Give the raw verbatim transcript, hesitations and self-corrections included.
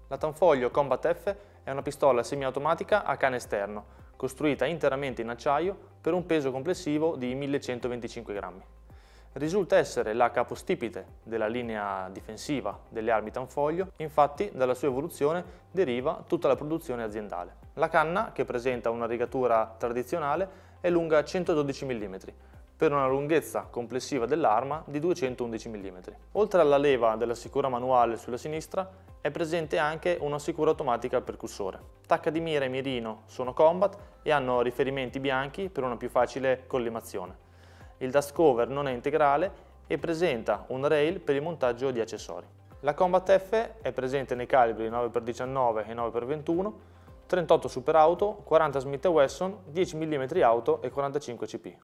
La Tanfoglio Combat F è una pistola semiautomatica a canne esterno, costruita interamente in acciaio per un peso complessivo di millecentoventicinque grammi. Risulta essere la capostipite della linea difensiva delle armi Tanfoglio, infatti dalla sua evoluzione deriva tutta la produzione aziendale. La canna, che presenta una rigatura tradizionale, è lunga centododici millimetri, per una lunghezza complessiva dell'arma di duecentoundici millimetri. Oltre alla leva della sicura manuale sulla sinistra, è presente anche una sicura automatica al percussore. Tacca di mira e mirino sono combat e hanno riferimenti bianchi per una più facile collimazione. Il dust cover non è integrale e presenta un rail per il montaggio di accessori. La Combat F è presente nei calibri nove per diciannove e nove per ventuno, trentotto Super Auto, quaranta Smith e Wesson, dieci millimetri auto e quarantacinque C P.